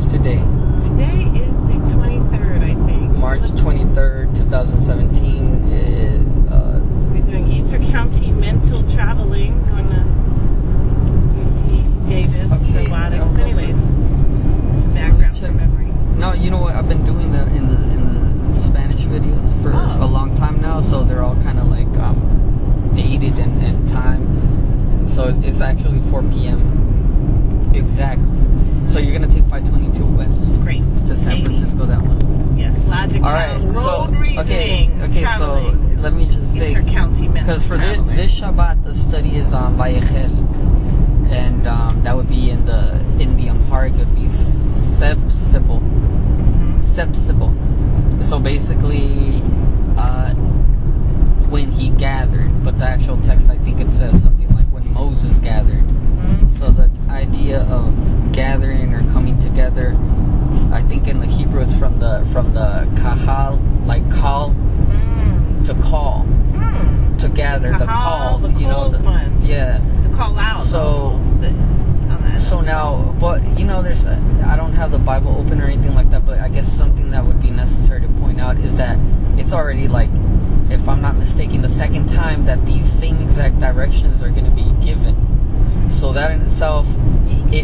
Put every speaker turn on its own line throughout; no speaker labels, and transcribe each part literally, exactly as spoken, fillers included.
today?
Today is the twenty-third, I think.
March twenty-third, twenty seventeen. It, uh,
We're doing intercounty mental traveling on the U C Davis
Okay,
robotics.
okay.
Anyways, some background for memory.
no, you know what? I've been doing that in the, in the Spanish videos for
Oh.
a long time now, so they're all kind of like um, dated in, in time. And so it's actually four p.m. exactly. So you're gonna take five twenty-two west
Great.
to San
Hey.
Francisco. That one.
Yes, logical
All right.
road
So okay,
reasoning.
okay.
traveling.
So let me just say,
Intercounty mental
because for this,
traveling.
this Shabbat the study is on Vayechel, and um, that would be in the in the Amharic. It would be Sepsible.
Mhm.
Sepsible. So basically, uh, when he gathered, but the actual text, I think it says something like when Moses gathered.
Mhm.
So the idea of gathering or coming together, I think in the Hebrew it's from the from the kahal, like call
Mm.
to call,
Mm.
to gather, the
Kahal,
call,
the
you know,
cold
the,
ones.
yeah.
To call out.
So-
almost, the, on that.
So now, but you know, there's a, I don't have the Bible open or anything like that, but I guess something that would be necessary to point out is that it's already like, if I'm not mistaken, the second time that these same exact directions are going to be given. So that in itself, it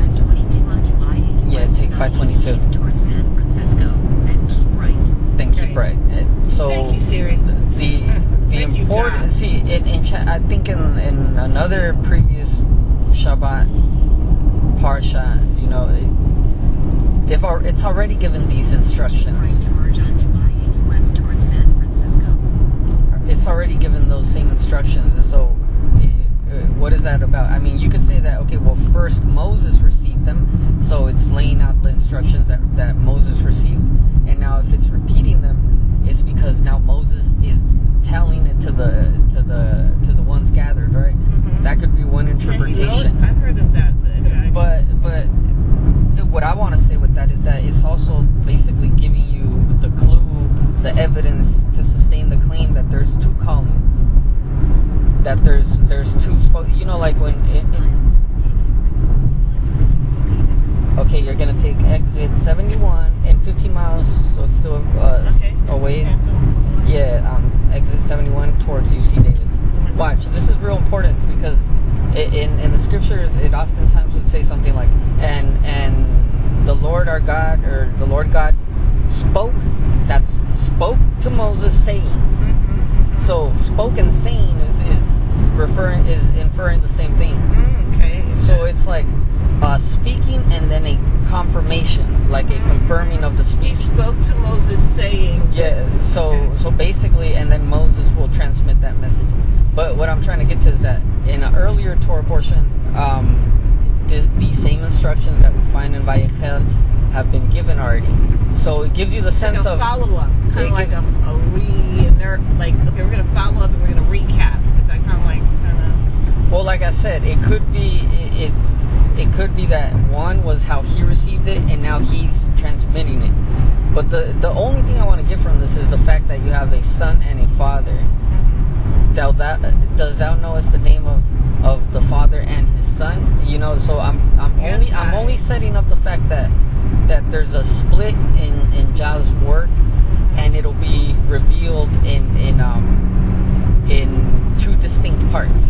yeah, take five twenty-two,
Towards San Francisco and keep right.
then keep right. And so
Thank you, Siri.
the the
Thank you,
important
John.
see in, in Cha- I think in in another previous Shabbat parsha, you know, it, if our, it's already given these
Right
instructions.
to merge onto I eighty west towards San Francisco.
It's already given those same instructions, and so uh, what is that about? I mean, you could say that, okay, well, first Moses received them, so it's laying out the instructions that, that Moses received, and now if it's repeating them, it's because now Moses is telling it to the to the to the ones gathered, right?
Mhm.
That could be one interpretation.
I've heard of that. But,
But but what I want to say with that is that it's also basically giving you the clue, the evidence to sustain the claim that there's two callings, that there's there's two spo- you know, like when it, it, okay, you're gonna take exit seventy-one and fifteen miles, so it's still uh,
okay.
a ways. Yeah, um, exit seventy-one towards U C Davis. Watch, this is real important because it, in in the scriptures it oftentimes would say something like, and and the Lord our God, or the Lord God spoke. That's spoke to Moses saying.
Mm-hmm.
So spoke and saying is is referring is inferring the same thing.
Mm, okay.
So it's like uh, speaking and then a confirmation, like a confirming of the
He
speech.
spoke to Moses saying.
Yeah. So
Okay.
so basically, and then Moses will transmit that message. But what I'm trying to get to is that in an earlier Torah portion, um, this, these same instructions that we find in Vayechel have been given already. So it gives you the sense
like a
of
follow up, kind
it
of like
gives-
a, a re like okay, we're gonna follow up and we're gonna recap. Is that kind of like kind of?
well, like I said, it could be it, it it could be that one was how he received it, and now he's transmitting it. But the the only thing I want to get from this is the fact that you have a son and a father. Thou that does thou knowest the name of, of the father and his son? You know, so I'm I'm
Yes,
only I'm
I-
only setting up the fact that that there's a split in in Jah's work, and it'll be revealed in in um in two distinct parts.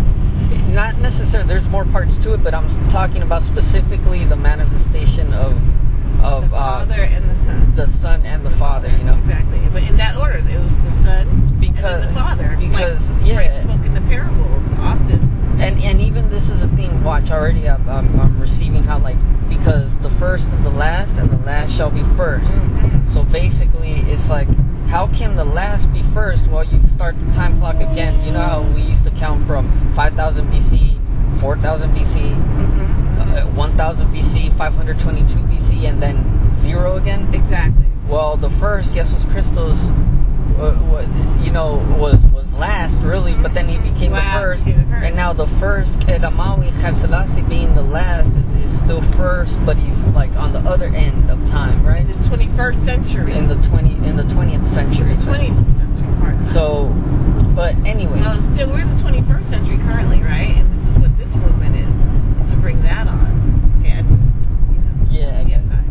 Not necessarily, there's more parts to it, but I'm talking about specifically the manifestation of of
The
uh,
father and the son.
the son and the father. You know,
Exactly, but in that order, it was the son
because
and then the father.
because
like,
yeah.
Christ spoke in the parables often.
And and even this is a theme. Watch already. I'm, I'm I'm receiving how like because the first is the last and the last shall be 1st
Mhm.
So basically, it's like how can the last be first? Well, you start the time clock again. You know how we used to count from five thousand B C, four thousand B C,
Mm-hmm.
uh, one thousand B C, five hundred twenty-two B C, and then zero again.
Exactly.
Well, the first Jesus Christos, uh, wa- you know, was was last really, but then he became
Last,
the first,
became the first.
and now the first Kedamawi Chasselasi being the last is, is still first, but he's like on the other end of time, right?
This twenty-first century.
In the twenty in the twentieth century.
the twentieth century part.
So, but anyway,
No, still we're in the twenty-first century currently, right? And this is what this movement is, is to bring that on. Okay, I, you know,
yeah, I guess.
yes, I.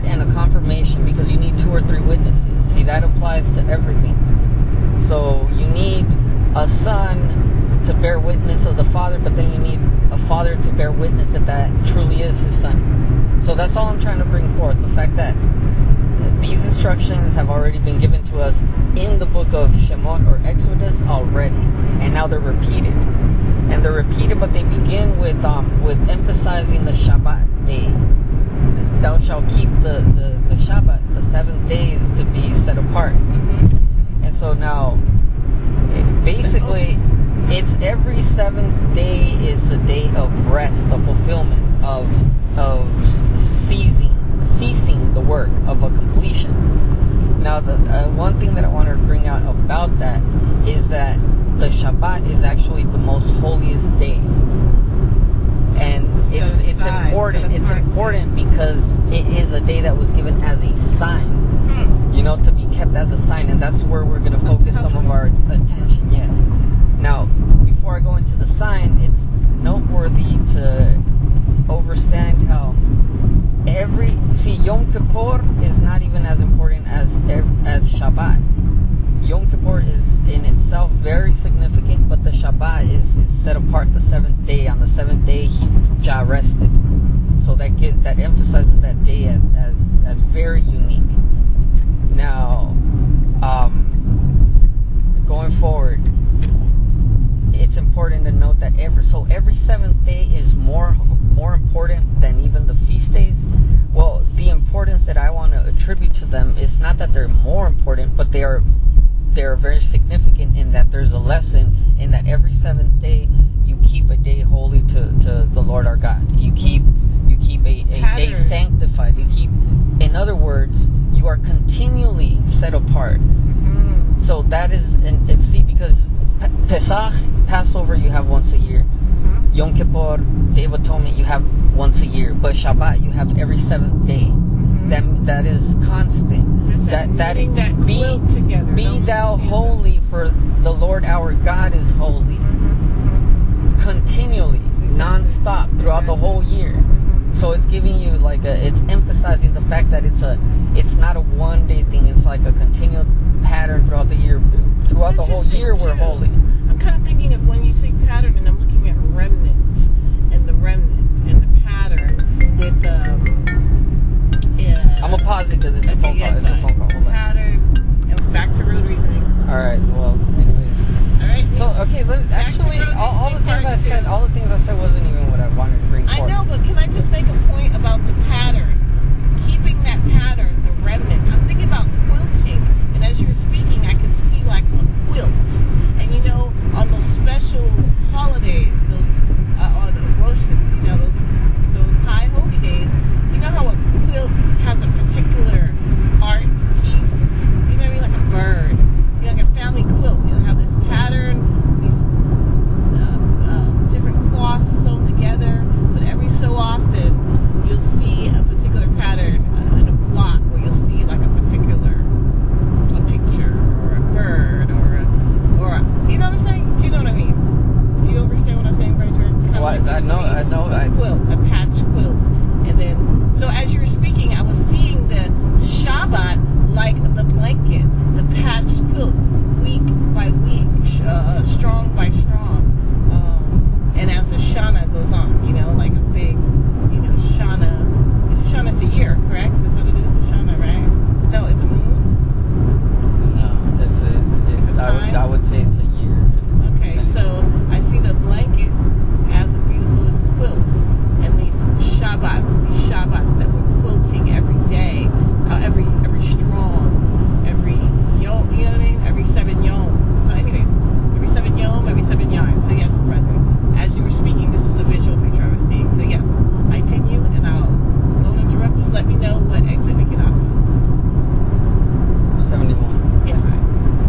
word and a confirmation, because you need two or three witnesses. See, that applies to everything. So you need a son to bear witness of the Father, but then you need a father to bear witness that that truly is his son. So that's all I'm trying to bring forth, the fact that these instructions have already been given to us in the book of Shemot or Exodus already, and now they're repeated. And they're repeated, but they begin with um with emphasizing the Shabbat day. Thou shalt keep the, the, the Shabbat, the seventh days, to be set apart.
Mm-hmm.
And so now, it, basically, it's every seventh day is a day of rest, of fulfillment, of of ceasing ceasing the work, of a completion. Now, the uh, one thing that I want to bring out about that is that the Shabbat is actually the most holiest day, and it's
Set
it's
aside,
important.
set
It's
apart.
important because it is a day that was given as a sign,
Hmm.
you know, to be kept as a sign, and that's where we're going to focus some of our attention. Yeah. Now, before I go into the sign, it's noteworthy to understand how every see Yom Kippur is not even as important as as Shabbat. Yom Kippur is in itself very significant, but the Shabbat is, is set apart the seventh day. On the seventh day, he Jah rested, so that get that emphasizes that day as as as very unique. Now, um, going forward, it's important to note that every so every seventh day is more more important than even the feast days. Well, the importance that I want to attribute to them is not that they're more important, but they are they're very significant in that there's a lesson in that every seventh day you keep a day holy to, to the Lord our God. You keep you keep a, a day sanctified. You keep, in other words, you are continually set apart.
Mm-hmm.
So that is, and it's see, because Pesach, Passover, you have once a year.
Mm-hmm.
Yom Kippur, Day of Atonement, you have once a year. But Shabbat, you have every seventh day.
Mm-hmm.
That that is constant.
It's
That that,
meeting that
be
quilt together.
be
Those
thou
two.
holy, for the Lord our God is holy.
Mm-hmm.
Continually, non-stop throughout the whole year.
Mm-hmm.
So it's giving you like a, it's emphasizing the fact that it's a, it's not a one day thing. It's like a continual pattern throughout the year. Throughout the whole year, we're
Interesting,
holy.
too. I'm kind of thinking of when you say pattern, and I'm looking at remnant, and the remnant, and the pattern with um. Yeah.
I'm gonna pause it because it's a
Okay,
phone call.
yes,
It's a
fine.
phone call. Hold on.
Pattern, and back to road reasoning.
All right. Well, anyways.
All right.
So okay, let,
Back to
actually,
road
all, all the
reasoning
things I
part
said,
two.
all the things I said wasn't even what I wanted to bring
I
forth.
know, but can I just make a point about the pattern? Keeping that pattern, the remnant. I'm thinking about quilting, and as you were speaking, I could see like a quilt. And you know, on those special holidays, those uh, or the roast, you know, those those high holy days, you know how a quilt has a particular art piece. You know what I mean, like a bird. You know, like a family quilt. You'll have this pattern, these uh, uh, different cloths sewn together, but every so often you'll see a particular pattern uh, in a block where you'll see like a particular a picture or a bird or a, or a, you know what I'm saying? Do you know what I mean? Do you understand what I'm saying, Bridgman?
Well, I, I know, I know, I
Quilt, a patch quilt, and then so as you were speaking, I was seeing the Shabbat like the blanket, the patch quilt, week by week, sh- uh, strong by strong, um, and as the Shana goes on, you know, like a big, you know, Shana. It's Shana's a year, correct? That's what it is, Shana, right? No, it's a moon.
No, it's a,
It's
it,
a
I would,
time?
I would say it's a year.
Okay, so I see the blanket as beautiful as quilt, and these Shabbats, these Shabbats that we're quilting every day, uh, every every strong, every yom, you know what I mean? Every seven yom. So, anyways, every seven yom, every seven yarn. So yes, brother, as you were speaking, this was a visual picture I was seeing. So yes, I continue, and I'll won't interrupt. Just let me know what exit we get off of.
seventy-one.
Yes, I.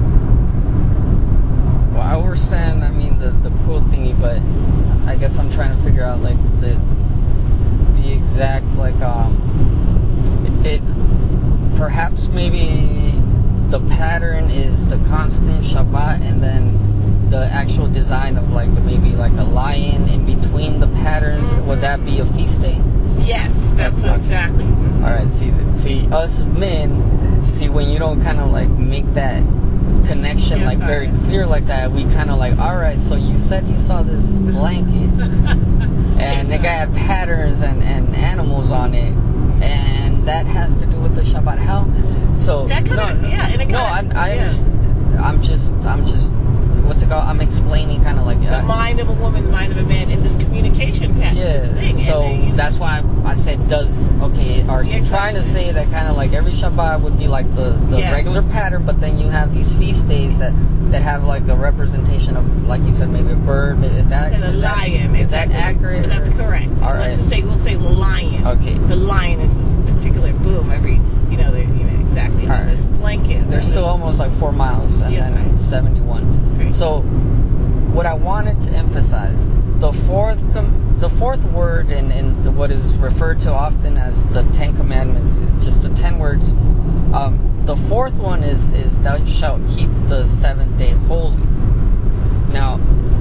Well, I understand, I mean, the, the quilt thingy, but I guess I'm trying to figure out, like, the the exact, like, um, it, it perhaps maybe the pattern is the constant Shabbat, and then the actual design of, like, maybe, like, a lion in between the patterns. Would that be a feast day?
Yes, that's
Okay.
exactly. Mhm.
All right, see, see, us men, see, when you don't kind of like make that connection
Yes,
like
I
very
am.
clear like that, we kind of like, all right, so you said you saw this blanket, and the guy had patterns and, and animals on it, and that has to do with the Shabbat. How? So
That kinda-
no,
yeah, and it
no,
kinda-
I, I
yeah.
understand. I'm just, I'm just, what's it called? I'm explaining kind of like
The
uh,
mind of a woman, the mind of a man in this communication pattern. this
yeah,
thing.
so
And then you-
that's why I said does, okay, are you
Yeah,
trying to
exactly.
say that kind of like every Shabbat would be like the, the
Yes.
regular pattern, but then you have these feast days that, that have like a representation of, like you said, maybe a bird, maybe, is that,
And a
is that,
lion.
is that
exactly.
accurate?
That's
or-
correct.
All
Let's
right.
just say we'll say the lion.
Okay.
The lion is this particular boom. Every you know, they you know exactly
All
on
right.
this blanket.
There's still almost like four miles and
Yes,
then
right.
seventy-one.
Great.
So, what I wanted to emphasize, the fourth com- the fourth word in, in the, what is referred to often as the Ten Commandments, is just the ten words. Um, the fourth one is, is thou shalt keep the seventh day holy. Now,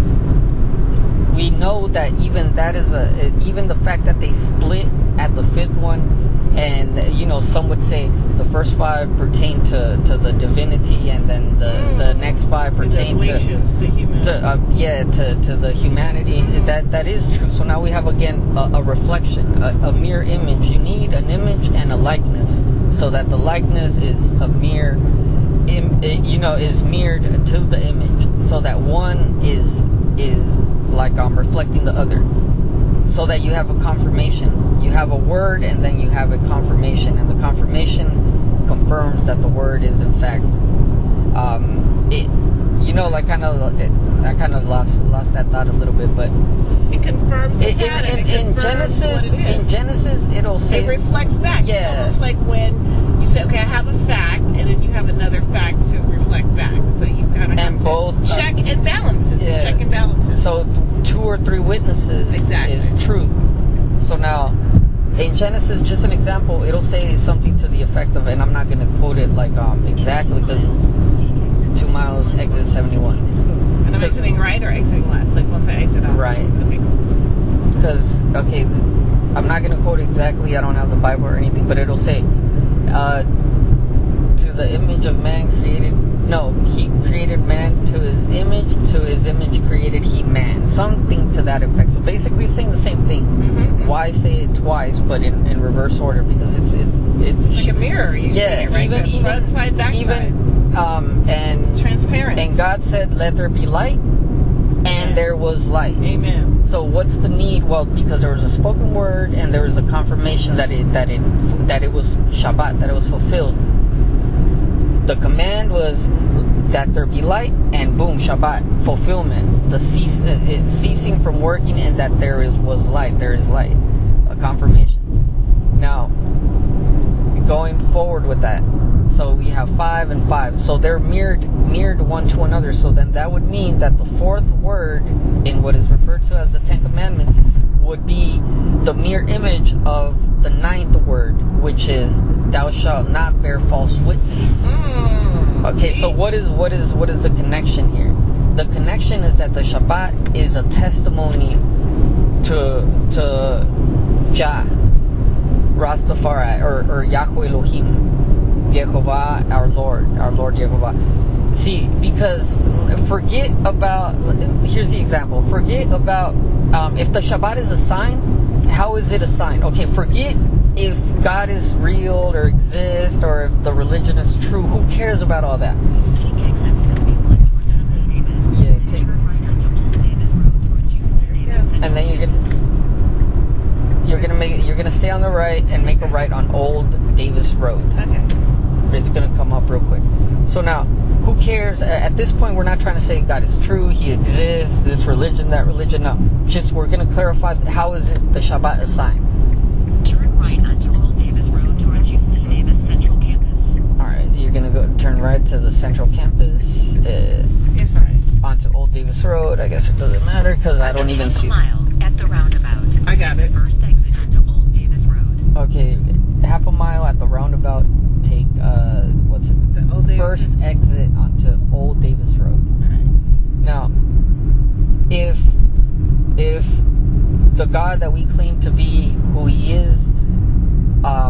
we know that even that is a, even the fact that they split at the fifth one, and you know, some would say the first five pertain to, to the divinity, and then the,
Mm.
the next five
The
pertain to,
Galatians, the human.
to uh, yeah, to, to the humanity.
Mhm.
That that is true. So now we have again a, a reflection, a, a mirror image. You need an image and a likeness, so that the likeness is a mirror, im, it, you know, is mirrored to the image, so that one is is like um reflecting the other, so that you have a confirmation. You have a word, and then you have a confirmation, and the confirmation confirms that the word is in fact um it. You know, like kind of, I kind of lost lost that thought a little bit, but
It confirms the
in,
pattern.
in,
It
in
confirms
Genesis,
what it is.
in Genesis, it'll say
It reflects back.
Yeah.
It's almost like when you say, okay, I have a fact, and then you have another fact to reflect back. So you kind of have
And
to
both are-
check and balance it.
Yeah.
Check and balance it.
so. Two or three witnesses
Exactly.
is truth. So now, in Genesis, just an example, it'll say something to the effect of, and I'm not going to quote it like um exactly, because two miles exit seventy-one.
And I'm exiting right or exiting left? Like once I exit out?
Right.
Okay, cool.
Because okay, I'm not gonna quote exactly. I don't have the Bible or anything, but it'll say, uh, "To the image of man created." No, he created man to his image. To his image created he man. Something to that effect. So basically, it's saying the same thing.
Mm-hmm.
Why say it twice, but in, in reverse order? Because it's it's it's
It's like a mirror. You
yeah.
see it, right?
Even
The
even
front side, back side.
even um and
Transparent.
and God said, "Let there be light," and
Yeah.
there was light.
Amen.
So what's the need? Well, because there was a spoken word and there was a confirmation that it that it that it was Shabbat, that it was fulfilled. The command was that there be light, and boom, Shabbat, fulfillment. The cease, uh, it's ceasing from working, and that there is was light. There is light, a confirmation. Now, going forward with that, so we have five and five. So they're mirrored mirrored one to another. So then that would mean that the fourth word in what is referred to as the Ten Commandments would be the mirror image of the ninth word, which is "Thou shalt not bear false witness."
Mm.
Okay, so what is what is what is the connection here? The connection is that the Shabbat is a testimony to to Jah, Rastafari, or, or Yahweh Elohim, Yehovah, our Lord, our Lord Yehovah. See, because forget about, here's the example, forget about, um, if the Shabbat is a sign, how is it a sign? Okay, forget if God is real or exists, or if the religion is true. Who cares about all that?
Take exit seventy-one towards U C Davis.
Yeah,
and
take-
turn right onto Old Davis Road towards U C Davis.
Yeah.
And then you're gonna you're gonna make you're gonna stay on the right and make a right on Old Davis Road.
Okay.
It's gonna come up real quick. So now, who cares? At this point, we're not trying to say God is true, He exists, this religion, that religion. No, just we're gonna clarify how is it the Shabbat a sign.
Turn right onto Old Davis Road towards U C Davis Central Campus.
All right, you're gonna go turn right to the Central Campus, uh,
Yes, I.
onto Old Davis Road. I guess it doesn't matter because I don't even
Half a
see.
mile at the roundabout.
I got it.
First exit onto Old Davis Road.
Okay, half a mile at the roundabout. Take uh, what's it?
The Old Davis.
First exit onto Old Davis Road.
Alright.
Now, if if the God that we claim to be, who He is, um,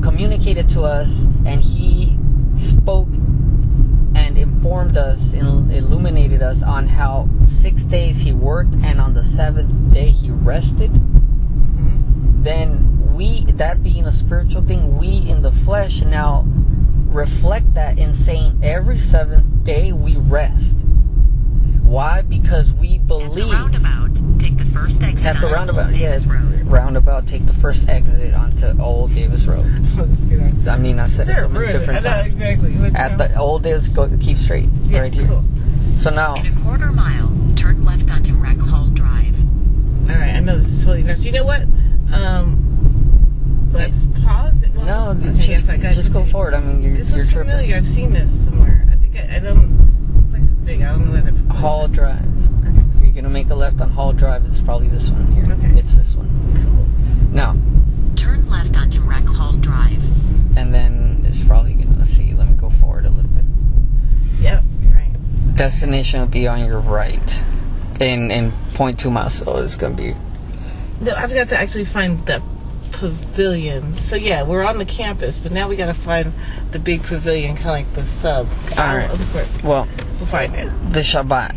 communicated to us, and he spoke and informed us and illuminated us on how six days he worked and on the seventh day he rested,
Mm-hmm.
then we, that being a spiritual thing, we in the flesh now reflect that in saying every seventh day we rest. Why? Because we
At the
believe.
roundabout, take the first exit
At the
on
roundabout,
Old
yes.
Davis Road.
Roundabout, take the first exit onto Old Davis Road.
Let's get on.
I mean, I've said it so many different
I know,
times.
exactly. Let's
At
go.
the Old Davis, go keep straight,
Yeah,
right here.
cool.
So now,
In a quarter mile, turn left onto Rec Hall Drive.
All right, I know this is totally nuts. You know what? Um, let's pause it. Well,
no,
okay,
just,
yes, I got
just go
you.
forward. I mean, you're,
This
you're
looks
tripping.
familiar. I've seen this somewhere. I think I, I don't. This place is big. I don't know whether.
Hall Drive. You're gonna make a left on Hall Drive. It's probably this one here.
Okay.
It's this one.
Cool.
Now,
Turn left onto Rec Hall Drive.
and then it's probably gonna, let's see, let me go forward a little bit.
Yep, you're right.
Destination will be on your right in in zero point two miles, so it's gonna be.
No, I've got to actually find the pavilion. So yeah, we're on the campus, but now we got to find the big pavilion, kind of like the sub.
All right.
We'll
Well,
find it.
the Shabbat.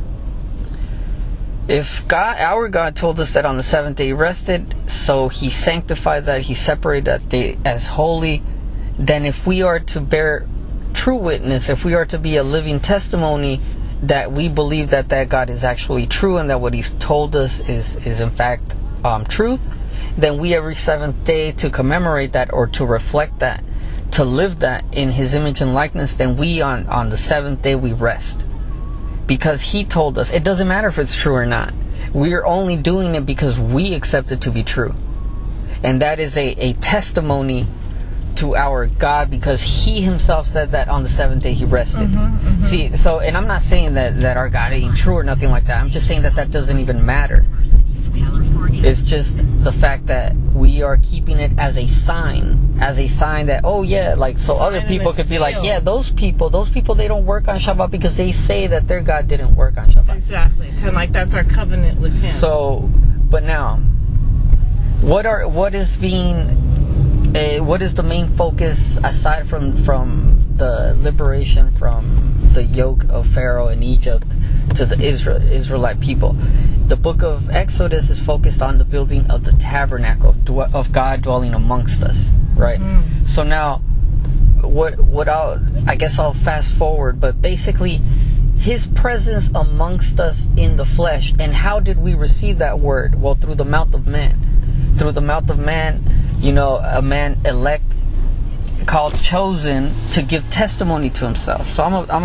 If God, our God told us that on the seventh day he rested, so he sanctified that, he separated that day as holy, then if we are to bear true witness, if we are to be a living testimony that we believe that that God is actually true and that what he's told us is, is in fact um, truth, then we every seventh day to commemorate that or to reflect that, to live that in his image and likeness, then we on, on the seventh day we rest. Because he told us, it doesn't matter if it's true or not. We're only doing it because we accept it to be true. And that is a, a testimony to our God, because he himself said that on the seventh day he rested.
Mm-hmm, mm-hmm.
See, so, and I'm not saying that, that our God ain't true or nothing like that. I'm just saying that that doesn't even matter.
California.
It's just the fact that we are keeping it as a sign, as a sign that, oh yeah, like, so other
Sign of
people
a
could be like,
seal.
yeah, those people, those people, they don't work on Shabbat because they say that their God didn't work on Shabbat.
Exactly. Kind of like that's our covenant with him.
So, but now, what are, what is being, uh, what is the main focus aside from, from the liberation from the yoke of Pharaoh in Egypt to the Israel, Israelite people? The book of Exodus is focused on the building of the tabernacle of, dwe- of God dwelling amongst us, right?
Mm.
So now, what what I'll, I guess I'll fast forward, but basically, his presence amongst us in the flesh. And how did we receive that word? Well, through the mouth of man. Through the mouth of man, you know, a man elect, called chosen, to give testimony to himself. So I'm a, I'm